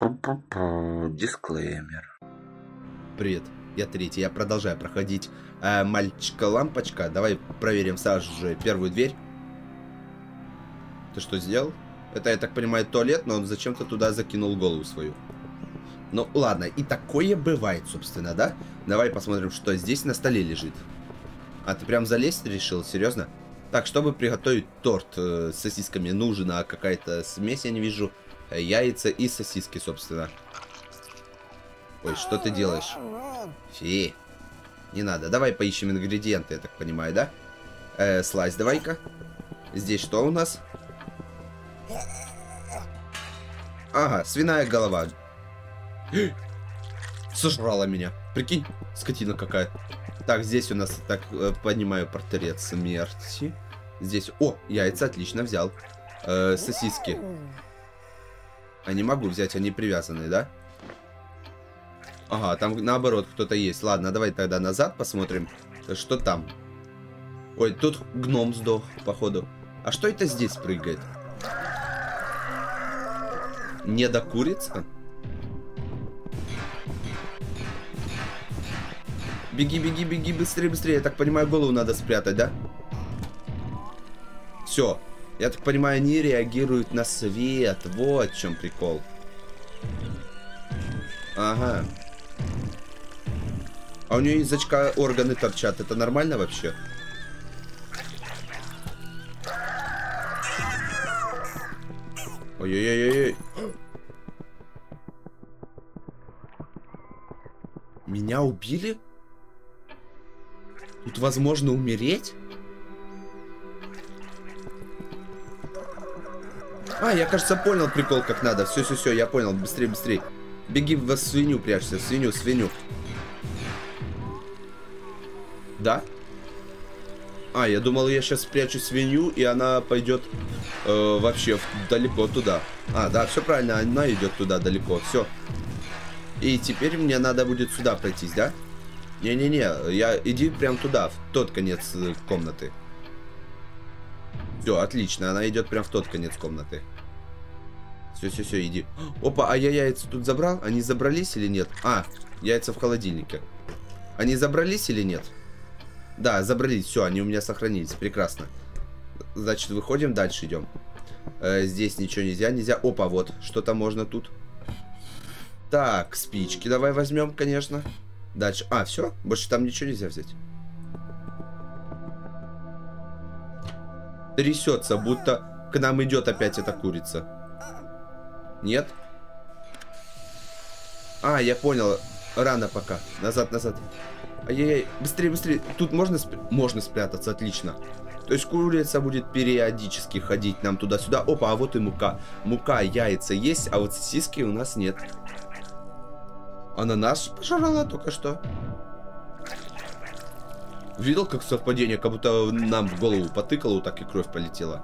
Дисклеймер. Привет, я третий, я продолжаю проходить мальчика-лампочка. Давай проверим сразу же первую дверь. Ты что сделал? Это, я так понимаю, туалет, но он зачем-то туда закинул голову свою. Ну ладно, и такое бывает, собственно, да? Давай посмотрим, что здесь на столе лежит. А ты прям залезть решил? Серьезно? Так, чтобы приготовить торт с сосисками, нужна какая-то смесь, я не вижу. Яйца и сосиски, собственно. Ой, что ты делаешь? Фи. Не надо. Давай поищем ингредиенты, я так понимаю, да? Слайс давай-ка. Здесь что у нас? Ага, свиная голова. Сожрала меня. Прикинь, скотина какая. Так, здесь у нас, так понимаю, портрет смерти. Здесь... О, яйца отлично взял. Сосиски. А не могу взять, они привязаны, да? Ага, там наоборот кто-то есть. Ладно, давай тогда назад посмотрим, что там. Ой, тут гном сдох, походу. А что это здесь прыгает? Недокурица? Беги, беги, беги, быстрее, быстрее. Я так понимаю, голову надо спрятать, да? Все. Я так понимаю, они реагируют на свет. Вот в чем прикол. Ага. А у нее язычка органы торчат. Это нормально вообще? Ой-ой-ой-ой. Меня убили? Тут возможно умереть? А, я, кажется, понял прикол, как надо. Все, я понял. Быстрее, быстрее. Беги в свинью, прячься. Свинью. Да? А, я думал, я сейчас спрячу свинью, и она пойдет вообще далеко туда. А, да, все правильно, она идет туда далеко. Все. И теперь мне надо будет сюда пройтись, да? Не-не-не, иди прям туда, в тот конец комнаты. Все, отлично, она идет прям в тот конец комнаты. Все, иди. Опа, а я яйца тут забрал? Они забрались или нет? А, яйца в холодильнике. Они забрались или нет? Да, забрались, все, они у меня сохранились, прекрасно. Значит, выходим, дальше идем. Здесь ничего нельзя. Опа, вот, что-то можно тут. Так, спички давай возьмем, конечно. Дальше, все, больше там ничего нельзя взять. Трясется, будто к нам идет опять эта курица. Нет? Я понял. Рано пока. Назад. Ай-яй-яй. Быстрее. Тут можно спрятаться, отлично. То есть курица будет периодически ходить нам туда-сюда. Опа, а вот и мука. Мука, яйца есть, а вот сосиски у нас нет. Она нас пожрала только что. Видел, как совпадение? Как будто нам в голову потыкало, так и кровь полетела.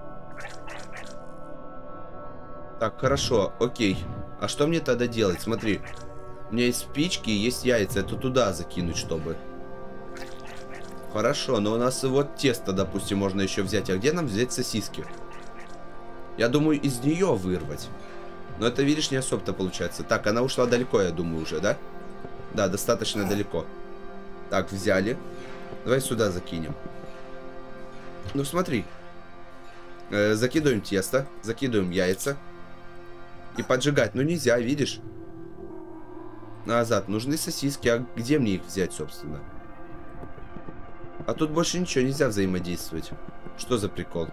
Так, хорошо, окей. А что мне тогда делать? Смотри. У меня есть спички и есть яйца. Это туда закинуть, чтобы. Хорошо, но у нас вот тесто, допустим, можно еще взять. А где нам взять сосиски? Я думаю, из нее вырвать. Но это, видишь, не особо-то получается. Так, она ушла далеко, я думаю, уже, да? Да, достаточно далеко. Так, взяли. Давай сюда закинем. Ну, смотри. Закидываем тесто. Закидываем яйца. И поджигать. Ну, нельзя, видишь? Назад. Нужны сосиски. А где мне их взять, собственно? А тут больше ничего нельзя взаимодействовать. Что за прикол?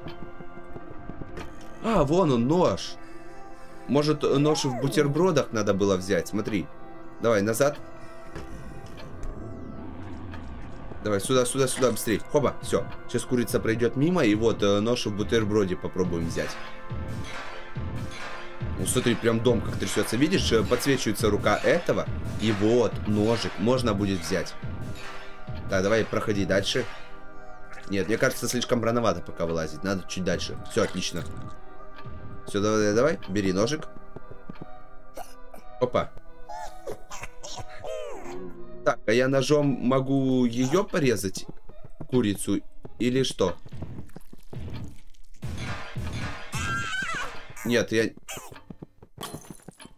Вон он, нож. Может, нож в бутербродах надо было взять? Смотри. Давай, назад. Давай, сюда, быстрее. Хоба, все. Сейчас курица пройдет мимо, и вот нож в бутерброде попробуем взять. Ну, смотри, прям дом как трясется. Видишь, подсвечивается рука этого. И вот, ножик можно будет взять. Так, давай, проходи дальше. Нет, мне кажется, слишком рановато пока вылазить. Надо чуть дальше. Все, отлично. Все, давай, бери ножик. Опа. Так, а я ножом могу ее порезать? Курицу? Или что? Нет, я...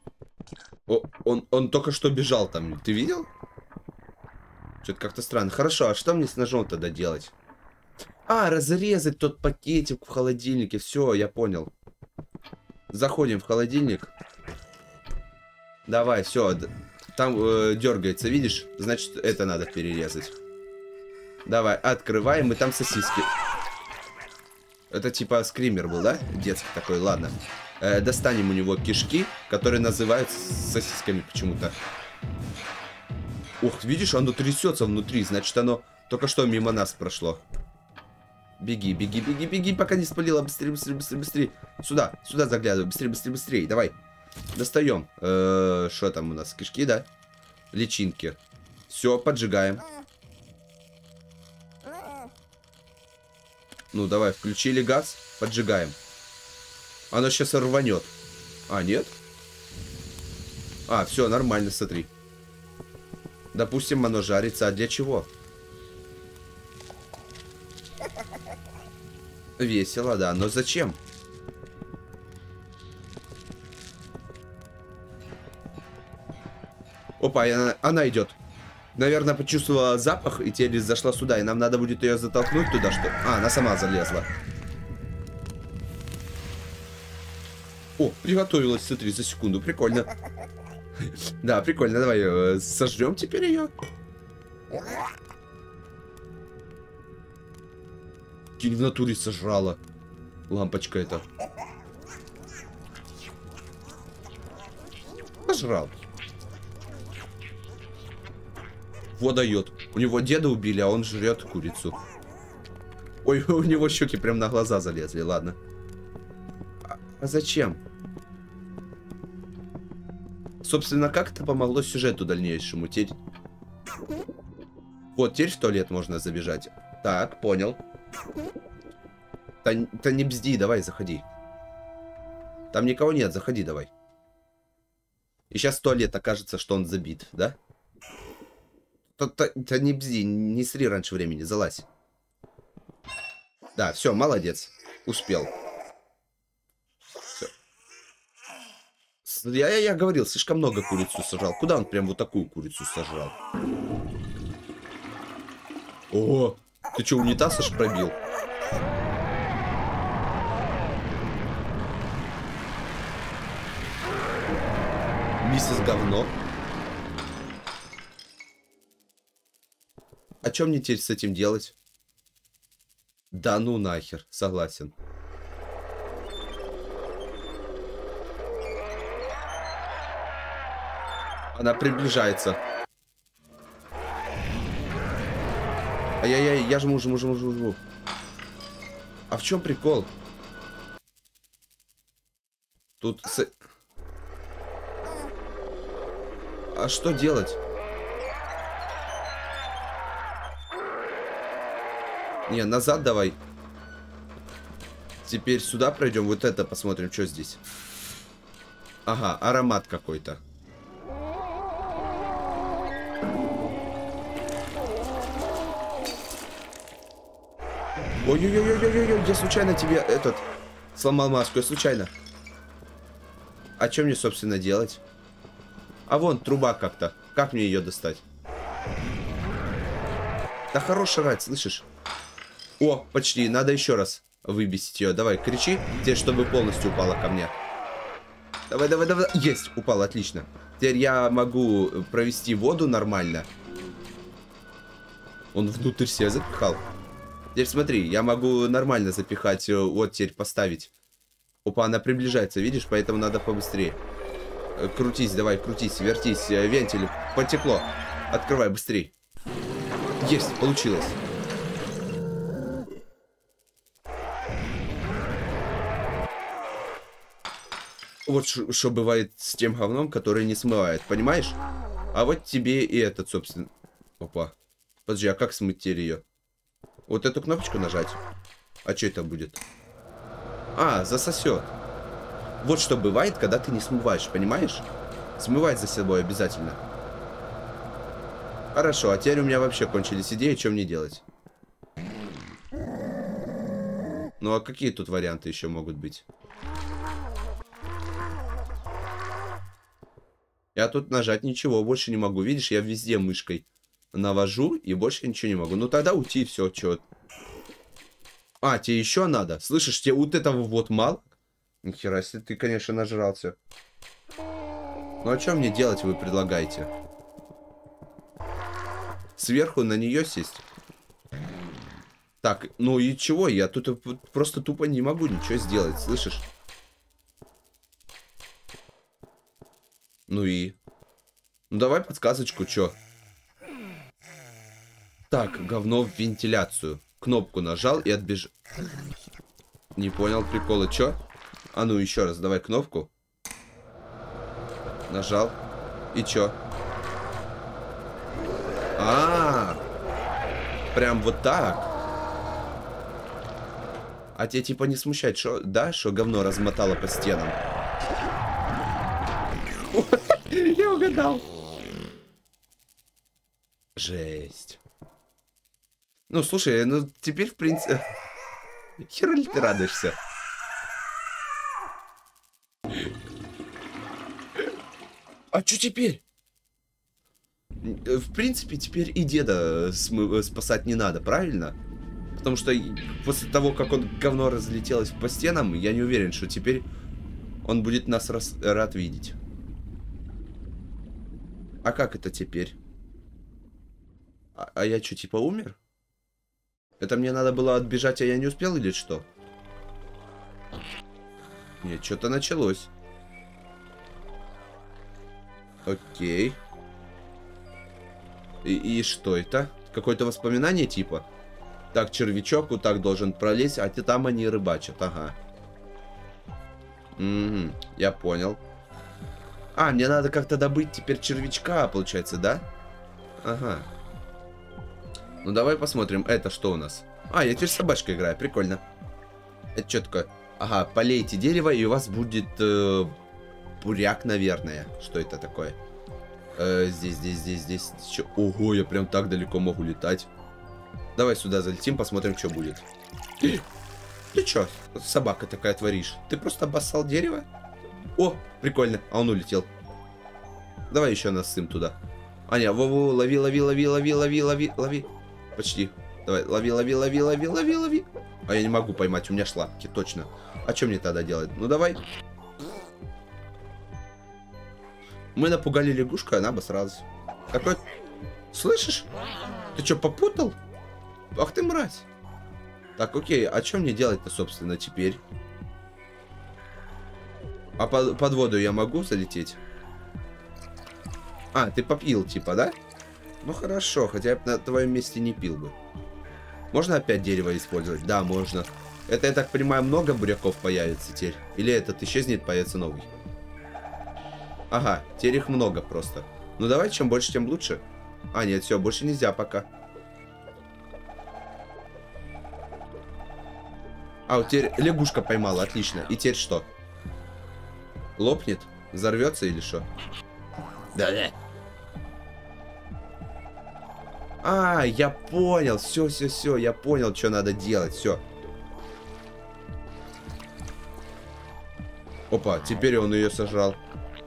О, он только что бежал там. Ты видел? Что-то как-то странно. Хорошо, а что мне с ножом тогда делать? А, разрезать тот пакетик в холодильнике. Все, я понял. Заходим в холодильник. Давай, все. Там дергается, видишь? Значит, это надо перерезать. Давай, открываем, и там сосиски. Это типа скример был, да? Детский такой, ладно. Достанем у него кишки, которые называются сосисками почему-то. Ух, видишь, оно трясется внутри, значит, оно только что мимо нас прошло. Беги, беги, беги, беги, пока не спалило. Быстрее, быстрее, быстрее, быстрее. Сюда, сюда заглядывай. Быстрее, быстрее, быстрее. Давай. Достаем. Что там у нас? Кишки, да? Личинки. Все, поджигаем. Ну, давай, включили газ. Поджигаем. Оно сейчас рванет. А, нет? А, все, нормально, смотри. Допустим, оно жарится. А для чего? Весело, да. Но зачем? Опа, она идет. Наверное, почувствовала запах и теперь зашла сюда. И нам надо будет ее затолкнуть туда, что... А, она сама залезла. О, приготовилась, смотри, за секунду. Прикольно. Да, прикольно. Давай сожрем теперь ее. В натуре сожрала. Лампочка эта. Сожрал. Вот дает. У него деда убили, а он жрет курицу. Ой, у него щеки прям на глаза залезли, ладно. А зачем? Собственно, как это помогло сюжету дальнейшему? Теперь... Вот, теперь в туалет можно забежать. Так, понял. Да не бзди, давай, заходи. Там никого нет, заходи, давай. И сейчас туалет окажется, что он забит, да? Да не бзди, не сри раньше времени, залазь. Да, все, молодец. Успел. Всё. Я говорил, слишком много курицу сожрал. Куда он прям вот такую курицу сожрал? О, ты что, унитаз аж пробил? Миссис говно. А что мне теперь с этим делать? Да ну нахер, согласен. Она приближается. Ай-яй-яй, я жму. А в чем прикол? Тут... А что делать? Не, назад давай. Теперь сюда пройдем. Вот это посмотрим, что здесь. Ага, аромат какой-то. Ой-ой-ой-ой-ой-ой, я случайно тебе этот сломал маску, я случайно. А что мне, собственно, делать? А вон труба как-то. Как мне ее достать? Да хорош жрать, слышишь? О, почти. Надо еще раз выбесить ее. Давай, кричи, теперь, чтобы полностью упала ко мне. Давай, давай, давай. Есть, упала, отлично. Теперь я могу провести воду нормально. Он внутрь себя запихал. Теперь смотри, я могу нормально запихать. Вот теперь поставить. Опа, она приближается, видишь? Поэтому надо побыстрее. Крутись, давай, крутись, вертись. Вентиль, потекло. Открывай, быстрей. Есть, получилось. Вот что бывает с тем говном, который не смывает, понимаешь? А вот тебе и этот, собственно... Опа. Подожди, а как смыть теперь ее? Вот эту кнопочку нажать. А что это будет? А, засосет. Вот что бывает, когда ты не смываешь, понимаешь? Смывать за собой обязательно. Хорошо, а теперь у меня вообще кончились идеи, что мне делать. Ну а какие тут варианты еще могут быть? Я тут нажать ничего больше не могу. Видишь, я везде мышкой навожу и больше ничего не могу. Ну тогда уйти, все, чё. А, тебе еще надо? Слышишь, тебе вот этого вот мало? Нихера себе, ты, конечно, нажрался. Ну а что мне делать, вы предлагаете? Сверху на нее сесть? Так, ну и чего? Я тут просто тупо не могу ничего сделать, слышишь? Ну и... Ну давай подсказочку, чё? Так, говно в вентиляцию. Кнопку нажал и отбежал. Не понял прикола, чё? А ну еще раз, давай кнопку. Нажал. И чё? Прям вот так. А тебя типа не смущает, что, да, что говно размотало по стенам? Я угадал. Жесть. Ну, слушай, ну теперь, в принципе... Хера ли ты радуешься? А что теперь? В принципе, теперь и деда спасать не надо, правильно? Потому что после того, как он говно разлетелось по стенам, я не уверен, что теперь он будет нас рад видеть. А как это теперь? А я что, типа умер? Это мне надо было отбежать, а я не успел или что? Нет, что-то началось. Окей. И что это? Какое-то воспоминание типа? Так, червячок вот так должен пролезть, а там они рыбачат, ага. Угу, я понял. А, мне надо как-то добыть теперь червячка, получается, да? Ага. Ну, давай посмотрим, это что у нас? А, я теперь с собачкой играю, прикольно. Это что такое? Ага, полейте дерево, и у вас будет буряк, наверное. Что это такое? Здесь. Чё? Ого, я прям так далеко могу летать. Давай сюда залетим, посмотрим, что будет. Ты чё, собака такая творишь? Ты просто обоссал дерево? О, прикольно, а он улетел. Давай еще насым туда. Аня, во-во, лови. Почти. Давай, лови. А я не могу поймать, у меня шлапки, точно. А что мне тогда делать? Ну давай. Мы напугали лягушку, она обосралась. Какой... Слышишь? Ты что, попутал? Ах ты мразь. Так, окей, а что мне делать-то, собственно, теперь? А под воду я могу залететь? А, ты попил, типа, да? Ну хорошо, хотя я на твоем месте не пил бы. Можно опять дерево использовать? Да, можно. Это, я так понимаю, много буряков появится теперь? Или этот исчезнет, появится новый? Ага, теперь их много просто. Ну давай, чем больше, тем лучше. А, нет, все, больше нельзя пока. А, вот теперь лягушка поймала, отлично. И теперь что? Лопнет? Взорвется или что? Да. А, я понял. Все, я понял, что надо делать. Все. Опа, теперь он ее сожрал.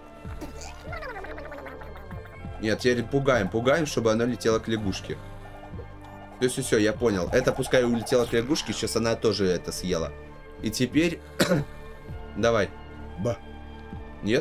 Нет, теперь пугаем, чтобы она летела к лягушке. Все, я понял. Это пускай улетела к лягушке, сейчас она тоже это съела. И теперь... Давай. Ба. Нет?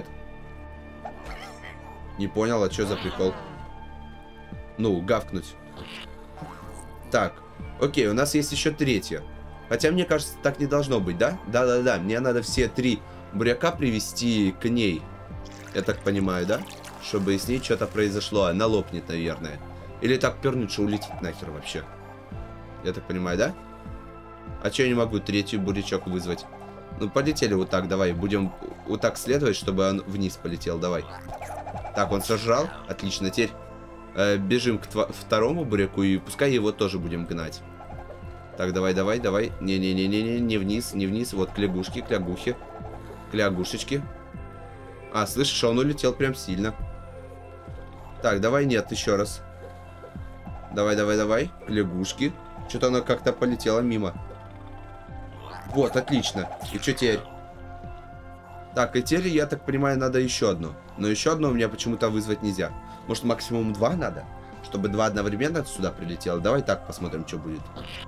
Не понял, а что за прикол? Ну, гавкнуть. Так, окей, у нас есть еще третья. Хотя, мне кажется, так не должно быть, да? Да, мне надо все 3 буряка привести к ней. Я так понимаю, да? Чтобы с ней что-то произошло. Она лопнет, наверное. Или так пернуть, что улетит нахер вообще. Я так понимаю, да? А че я не могу 3-й бурячок вызвать? Ну, полетели вот так, давай. Будем вот так следовать, чтобы он вниз полетел, давай. Так, он сожрал. Отлично, теперь бежим к 2-му буряку, и пускай его тоже будем гнать. Так, давай. Не вниз. Вот к лягушке, к лягухе. К лягушечке. А, слышишь, он улетел прям сильно. Так, давай, нет, еще раз. Давай. К лягушке. Что-то она как-то полетела мимо. Вот, отлично. И что теперь? Так, и теперь, я так понимаю, надо еще одно. Но еще одно у меня почему-то вызвать нельзя. Может, максимум 2 надо? Чтобы 2 одновременно сюда прилетело. Давай так посмотрим, что будет.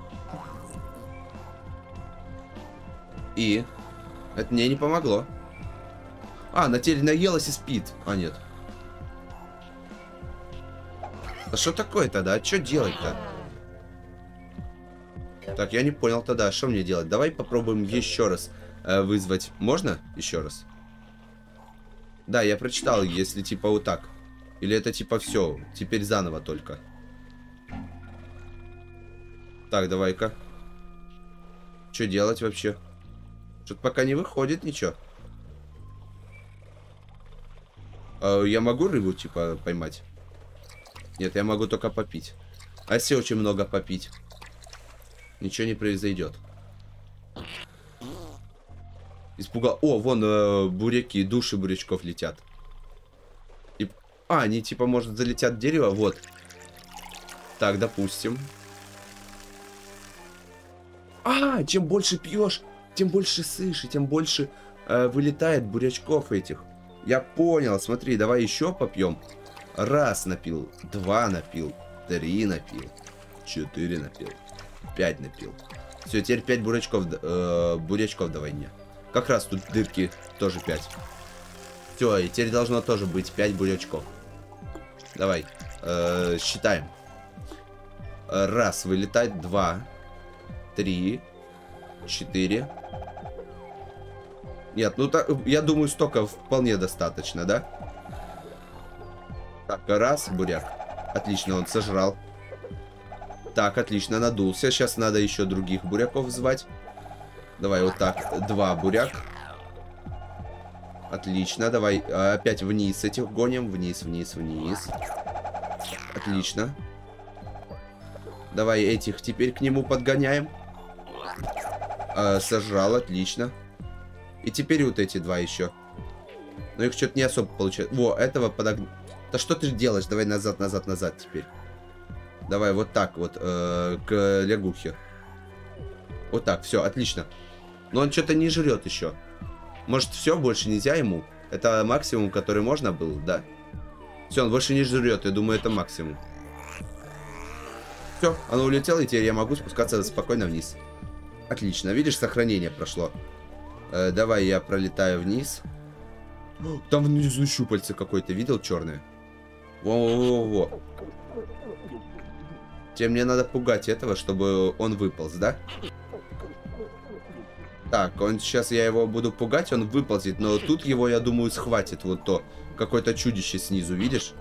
И это мне не помогло. А, на теле наелась и спит. А, нет. А что такое тогда? Что делать-то? Так, я не понял тогда, что мне делать. Давай попробуем еще раз вызвать. Можно еще раз? Да, я прочитал, если типа вот так. Или это типа все, теперь заново только. Так, давай-ка. Что делать вообще? Что-то пока не выходит ничего. Я могу рыбу типа поймать? Нет, я могу только попить. А если очень много попить? Ничего не произойдет. Испугал. О, вон буряки, души бурячков летят. И... А, они типа, может, залетят в дерево? Вот. Так, допустим. А, чем больше пьешь, тем больше сышь, и тем больше вылетает бурячков этих. Я понял, смотри, давай еще попьем. Раз напил, 2 напил, 3 напил, 4 напил, 5 напил. Все, теперь 5 бурячков давай мне. Как раз тут дырки тоже 5. Все, и теперь должно тоже быть 5 бурячков. Давай, считаем. Раз, вылетает 2, 3, 4. Нет, ну так, я думаю, столько вполне достаточно, да? Так, раз, буряк. Отлично, он сожрал. Так, отлично, надулся. Сейчас надо еще других буряков звать. Давай вот так, 2 буряк. Отлично, давай опять вниз этих гоним. Вниз, вниз, вниз. Отлично. Давай этих теперь к нему подгоняем. Сожрал, отлично. И теперь вот эти 2 еще. Но их что-то не особо получается. Во, этого подогнал. Да что ты делаешь? Давай назад, назад, назад теперь. Давай вот так вот к лягухе. Вот так, все, отлично. Но он что-то не жрет еще. Может, все, больше нельзя ему? Это максимум, который можно был, да? Все, он больше не жрет, я думаю, это максимум. Все, оно улетело, и теперь я могу спускаться спокойно вниз. Отлично, видишь, сохранение прошло. Давай я пролетаю вниз. Там внизу щупальце какое-то, видел, черное? Во-во-во-во. Теперь мне надо пугать этого, чтобы он выполз, да? Так, он сейчас, я его буду пугать, он выползет, но тут его, я думаю, схватит вот то. Какое-то чудище снизу, видишь?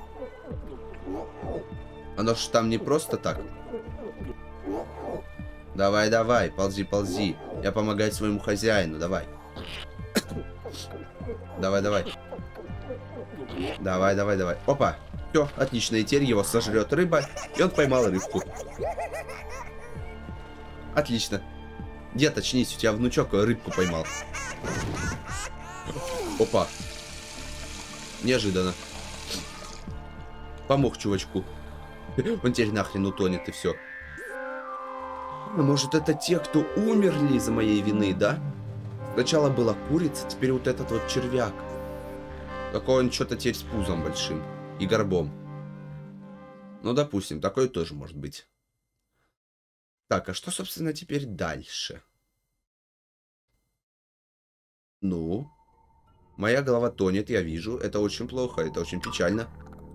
Оно ж там не просто так. Давай, давай, ползи, ползи. Я помогаю своему хозяину, давай. Давай, давай. Давай, давай, давай. Опа. Все, отлично. И теперь его сожрет рыба. И он поймал рыбку. Отлично. Дед, очнись, у тебя внучок рыбку поймал. Опа. Неожиданно. Помог чувачку. Он теперь нахрен утонет, и все. Может, это те, кто умерли из-за моей вины, да? Сначала была курица, теперь вот этот вот червяк. Такой он что-то теперь с пузом большим. И горбом. Ну, допустим, такое тоже может быть. Так, а что, собственно, теперь дальше? Ну? Моя голова тонет, я вижу. Это очень плохо, это очень печально.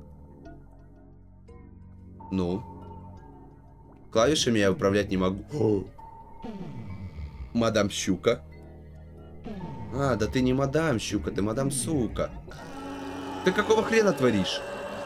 Ну? Клавишами я управлять не могу. Мадам Щука. А, да ты не мадам Щука, ты мадам Сука. Ты какого хрена творишь?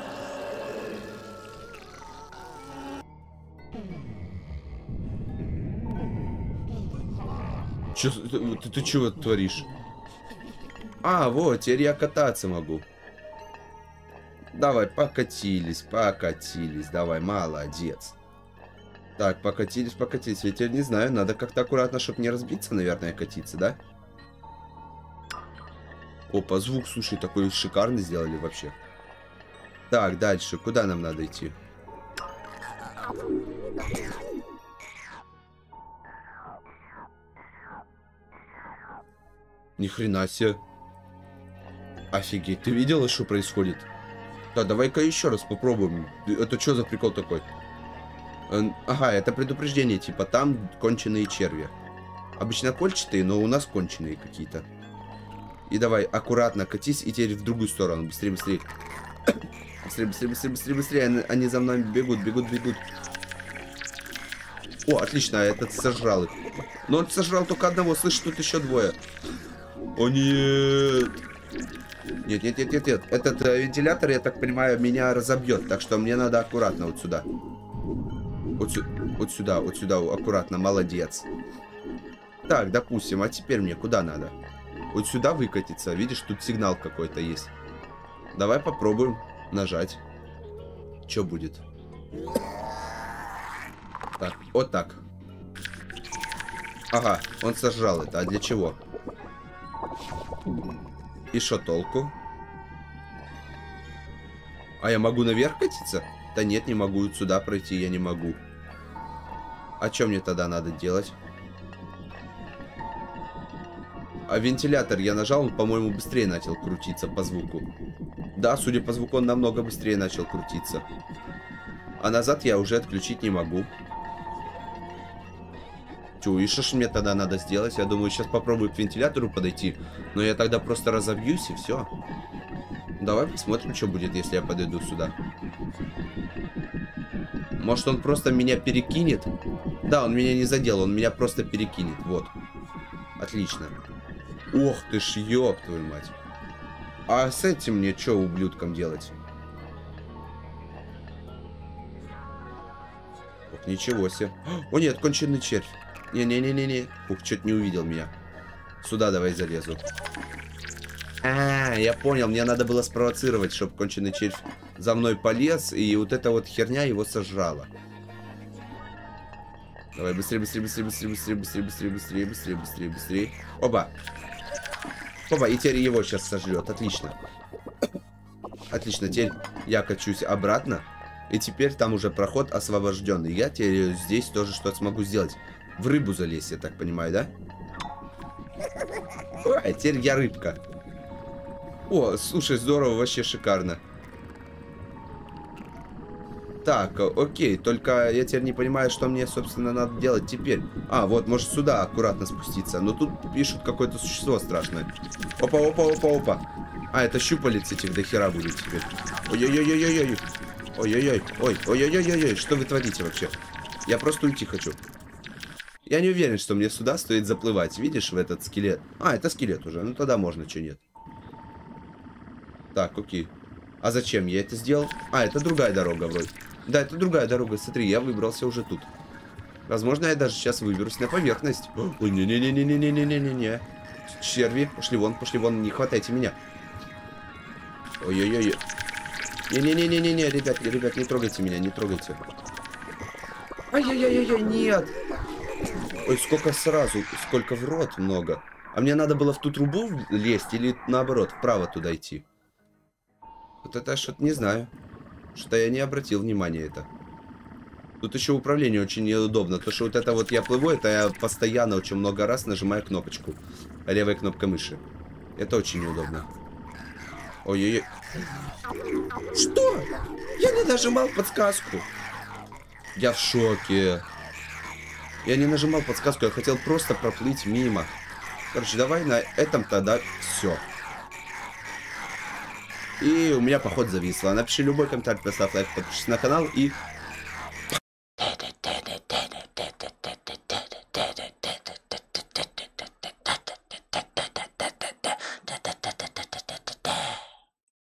Чё, ты чего творишь? А, вот, теперь я кататься могу. Давай, покатились, покатились. Давай, молодец. Так, покатились, покатились. Я теперь не знаю, надо как-то аккуратно, чтобы не разбиться, наверное, катиться, да? Опа, звук, слушай, такой шикарный сделали вообще. Так, дальше. Куда нам надо идти? Ни хрена себе. Офигеть, ты видела, что происходит? Да, давай-ка еще раз попробуем. Это что за прикол такой? Ага, это предупреждение, типа, там конченые черви. Обычно кольчатые, но у нас конченые какие-то. И давай, аккуратно катись, и теперь в другую сторону. Быстрее, быстрее. Быстрее, быстрее, быстрее, быстрее, быстрее. Они за мной бегут, бегут, бегут. О, отлично, этот сожрал их. Но он сожрал только одного, слышь, тут еще двое. О, нет. Нет, нет, нет, нет, нет. Этот вентилятор, я так понимаю, меня разобьет. Так что мне надо аккуратно вот сюда. Вот сюда, аккуратно, молодец. Так, допустим, а теперь мне куда надо? Вот сюда выкатиться. Видишь, тут сигнал какой-то есть. Давай попробуем нажать. Что будет? Так, вот так. Ага, он сожрал это. А для чего? И что толку? А я могу наверх катиться? Да нет, не могу. Сюда пройти я не могу. А что мне тогда надо делать? А вентилятор я нажал, он, по-моему, быстрее начал крутиться по звуку. Да, судя по звуку, он намного быстрее начал крутиться. А назад я уже отключить не могу. Чё, и что ж мне тогда надо сделать? Я думаю, сейчас попробую к вентилятору подойти. Но я тогда просто разобьюсь и все. Давай посмотрим, что будет, если я подойду сюда. Может, он просто меня перекинет? Да, он меня не задел, он меня просто перекинет. Вот. Отлично. Ох ты ж, ёб твою мать. А с этим мне что, ублюдком делать? Ох, ничего себе. О нет, конченый червь. Не-не-не-не-не. Ух, что-то не увидел меня. Сюда давай залезу. Я понял, мне надо было спровоцировать, чтобы конченый червь за мной полез, и вот эта вот херня его сожрала. Давай, быстрее, быстрее, быстрее, быстрее, быстрее, быстрее, быстрее, быстрее, быстрее, быстрее, быстрее. Оба. Оба, и теперь его сейчас сожрет. Отлично. Отлично, теперь я качусь обратно. И теперь там уже проход освобожденный. Я теперь здесь тоже что-то смогу сделать. В рыбу залезть, я так понимаю, да? Ой, теперь я рыбка. О, слушай, здорово, вообще шикарно. Так, окей, только я теперь не понимаю, что мне, собственно, надо делать теперь. А, вот, может сюда аккуратно спуститься. Но тут пишут какое-то существо страшное. Опа, опа, опа, опа. А, это щупалец этих до хера будет теперь. Ой-ой-ой-ой-ой. Ой-ой-ой. Ой, ой-ой-ой-ой. Что вы творите вообще? Я просто уйти хочу. Я не уверен, что мне сюда стоит заплывать. Видишь, в этот скелет? А, это скелет уже. Ну, тогда можно, что нет. Так, окей. А зачем я это сделал? А, это другая дорога вроде. Да, это другая дорога. Смотри, я выбрался уже тут. Возможно, я даже сейчас выберусь на поверхность. Ой, не-не-не-не-не-не-не-не-не. Черви, пошли вон, не хватайте меня. Ой-ой-ой. Не-не-не-не-не, ребят, не трогайте меня, не трогайте. Ай-яй-яй-яй, нет. Ой, сколько сразу, сколько в рот много. А мне надо было в ту трубу лезть или наоборот, вправо туда идти? Вот это что-то не знаю. Что я не обратил внимания это. Тут еще управление очень неудобно. То, что вот это вот я плыву, это я постоянно очень много раз нажимаю кнопочку. Левой кнопкой мыши. Это очень неудобно. Ой-ой-ой. Что? Я не нажимал подсказку. Я в шоке. Я не нажимал подсказку, я хотел просто проплыть мимо. Короче, давай на этом тогда все. И у меня поход зависло. Напиши любой комментарий, поставь лайк, подпишись на канал и